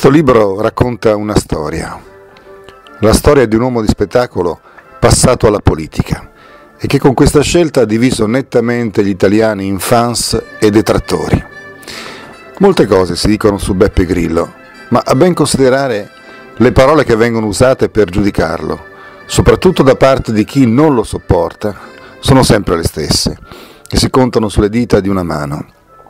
Questo libro racconta una storia, la storia di un uomo di spettacolo passato alla politica e che con questa scelta ha diviso nettamente gli italiani in fans e detrattori. Molte cose si dicono su Beppe Grillo, ma a ben considerare le parole che vengono usate per giudicarlo, soprattutto da parte di chi non lo sopporta, sono sempre le stesse, che si contano sulle dita di una mano.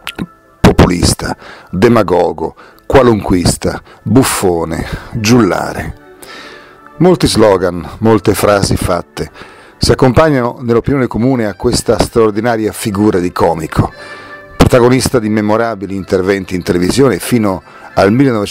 Populista, demagogo, qualunquista, buffone, giullare. Molti slogan, molte frasi fatte si accompagnano nell'opinione comune a questa straordinaria figura di comico, protagonista di memorabili interventi in televisione fino al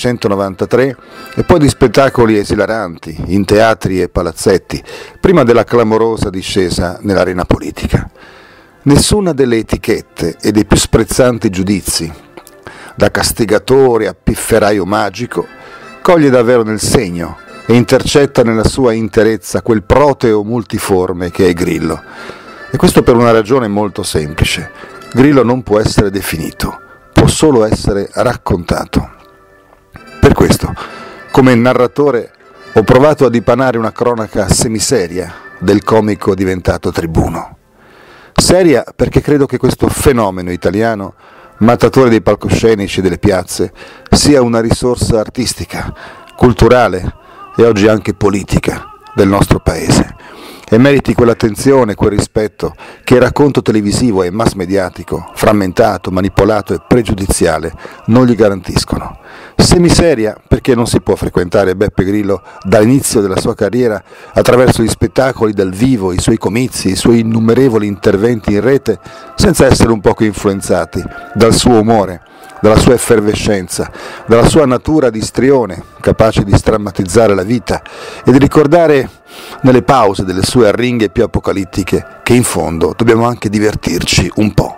1993 e poi di spettacoli esilaranti in teatri e palazzetti, prima della clamorosa discesa nell'arena politica. Nessuna delle etichette e dei più sprezzanti giudizi, da castigatore a pifferaio magico, coglie davvero nel segno e intercetta nella sua interezza quel proteo multiforme che è Grillo. E questo per una ragione molto semplice. Grillo non può essere definito, può solo essere raccontato. Per questo, come narratore, ho provato a dipanare una cronaca semiseria del comico diventato tribuno. Seria perché credo che questo fenomeno italiano, mattatore dei palcoscenici e delle piazze, sia una risorsa artistica, culturale e oggi anche politica del nostro paese e meriti quell'attenzione, quel rispetto che il racconto televisivo e mass mediatico, frammentato, manipolato e pregiudiziale non gli garantiscono. Semiseria perché non si può frequentare Beppe Grillo dall'inizio della sua carriera attraverso gli spettacoli dal vivo, i suoi comizi, i suoi innumerevoli interventi in rete senza essere un poco influenzati dal suo umore, dalla sua effervescenza, dalla sua natura di istrione, capace di strammatizzare la vita e di ricordare nelle pause delle sue arringhe più apocalittiche che in fondo dobbiamo anche divertirci un po'.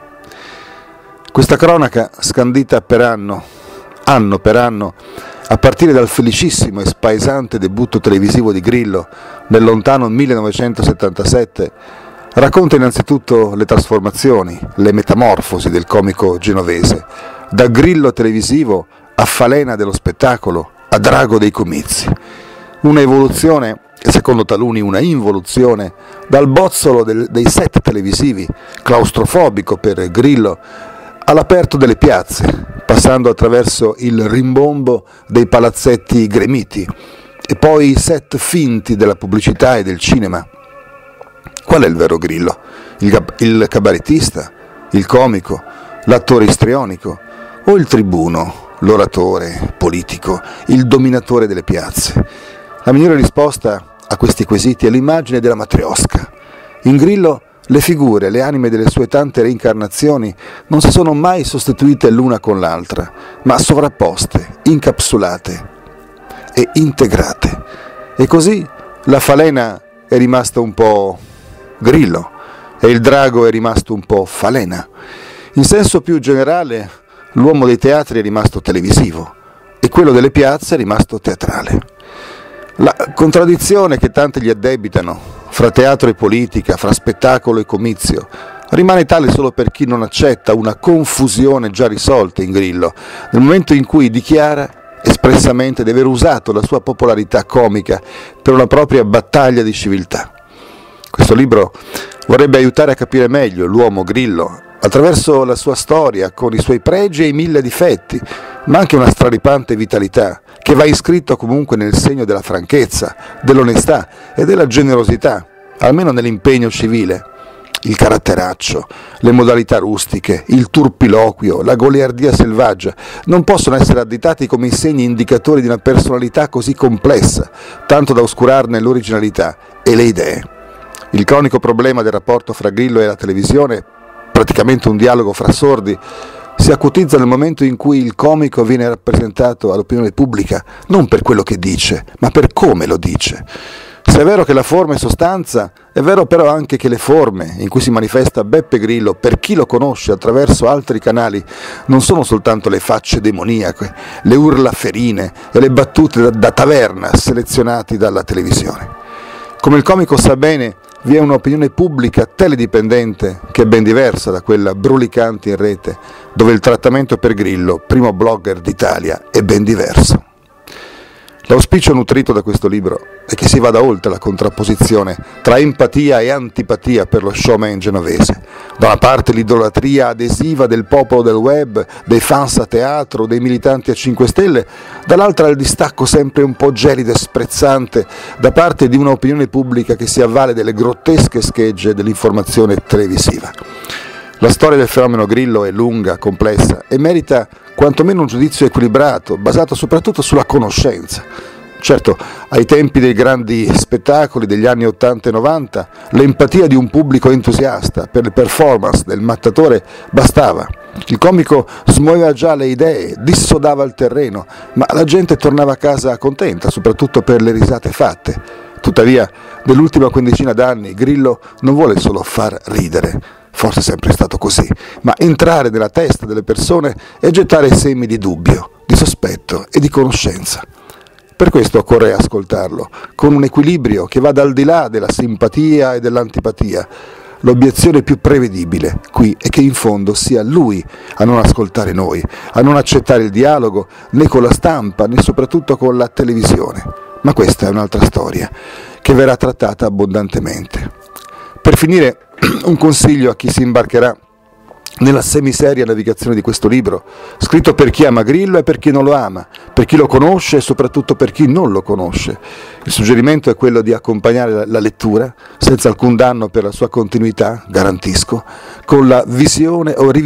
Questa cronaca, scandita per anno per anno, a partire dal felicissimo e spaesante debutto televisivo di Grillo nel lontano 1977, racconta innanzitutto le trasformazioni, le metamorfosi del comico genovese, da Grillo televisivo a falena dello spettacolo, a drago dei comizi. Una evoluzione, e secondo taluni una involuzione, dal bozzolo dei set televisivi, claustrofobico per Grillo, all'aperto delle piazze, passando attraverso il rimbombo dei palazzetti gremiti e poi i set finti della pubblicità e del cinema. Qual è il vero Grillo? Il cabarettista? Il comico? L'attore istrionico? O il tribuno, l'oratore politico, il dominatore delle piazze? La migliore risposta a questi quesiti è l'immagine della matrioska. In Grillo le figure, le anime delle sue tante reincarnazioni non si sono mai sostituite l'una con l'altra, ma sovrapposte, incapsulate e integrate. E così la falena è rimasta un po' Grillo e il drago è rimasto un po' falena. In senso più generale, l'uomo dei teatri è rimasto televisivo e quello delle piazze è rimasto teatrale. La contraddizione che tanti gli addebitano fra teatro e politica, fra spettacolo e comizio, rimane tale solo per chi non accetta una confusione già risolta in Grillo, nel momento in cui dichiara espressamente di aver usato la sua popolarità comica per una propria battaglia di civiltà. Questo libro vorrebbe aiutare a capire meglio l'uomo Grillo, attraverso la sua storia, con i suoi pregi e i 1000 difetti, ma anche una straripante vitalità, che va iscritto comunque nel segno della franchezza, dell'onestà e della generosità, almeno nell'impegno civile. Il caratteraccio, le modalità rustiche, il turpiloquio, la goliardia selvaggia non possono essere additati come i segni indicatori di una personalità così complessa, tanto da oscurarne l'originalità e le idee. Il cronico problema del rapporto fra Grillo e la televisione, praticamente un dialogo fra sordi, si acutizza nel momento in cui il comico viene rappresentato all'opinione pubblica non per quello che dice, ma per come lo dice. Se è vero che la forma è sostanza, è vero però anche che le forme in cui si manifesta Beppe Grillo, per chi lo conosce attraverso altri canali, non sono soltanto le facce demoniache, le urla ferine e le battute da taverna selezionati dalla televisione. Come il comico sa bene, vi è un'opinione pubblica teledipendente che è ben diversa da quella brulicante in rete, dove il trattamento per Grillo, primo blogger d'Italia, è ben diverso. L'auspicio nutrito da questo libro è che si vada oltre la contrapposizione tra empatia e antipatia per lo showman genovese. Da una parte l'idolatria adesiva del popolo del web, dei fans a teatro, dei militanti a 5 Stelle, dall'altra il distacco sempre un po' gelido e sprezzante da parte di un'opinione pubblica che si avvale delle grottesche schegge dell'informazione televisiva. La storia del fenomeno Grillo è lunga, complessa e merita quantomeno un giudizio equilibrato, basato soprattutto sulla conoscenza. Certo, ai tempi dei grandi spettacoli degli anni 80 e 90, l'empatia di un pubblico entusiasta per le performance del mattatore bastava. Il comico smuoveva già le idee, dissodava il terreno, ma la gente tornava a casa contenta, soprattutto per le risate fatte. Tuttavia, nell'ultima quindicina d'anni, Grillo non vuole solo far ridere, forse è sempre stato così, ma entrare nella testa delle persone e gettare semi di dubbio, di sospetto e di conoscenza. Per questo occorre ascoltarlo, con un equilibrio che vada al di là della simpatia e dell'antipatia. L'obiezione più prevedibile qui è che in fondo sia lui a non ascoltare noi, a non accettare il dialogo né con la stampa né soprattutto con la televisione. Ma questa è un'altra storia che verrà trattata abbondantemente. Per finire, un consiglio a chi si imbarcherà nella semiseria navigazione di questo libro, scritto per chi ama Grillo e per chi non lo ama, per chi lo conosce e soprattutto per chi non lo conosce. Il suggerimento è quello di accompagnare la lettura, senza alcun danno per la sua continuità, garantisco, con la visione o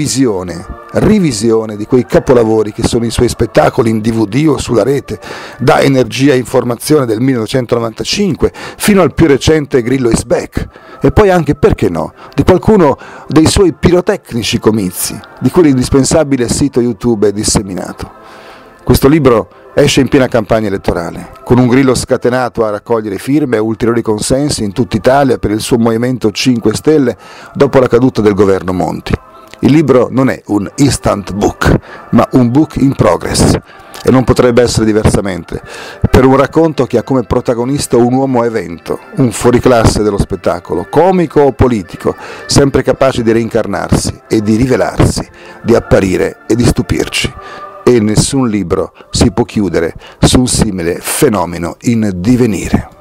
rivisione di quei capolavori che sono i suoi spettacoli in DVD o sulla rete, da Energia e Informazione del 1995 fino al più recente Grillo is Back, e poi anche, perché no, di qualcuno dei suoi pirotecnici comizi, di cui l'indispensabile sito YouTube è disseminato. Questo libro esce in piena campagna elettorale, con un Grillo scatenato a raccogliere firme e ulteriori consensi in tutta Italia per il suo movimento 5 Stelle dopo la caduta del governo Monti. Il libro non è un instant book, ma un book in progress, e non potrebbe essere diversamente, per un racconto che ha come protagonista un uomo evento, un fuoriclasse dello spettacolo, comico o politico, sempre capace di reincarnarsi e di rivelarsi, di apparire e di stupirci. E nessun libro si può chiudere su un simile fenomeno in divenire.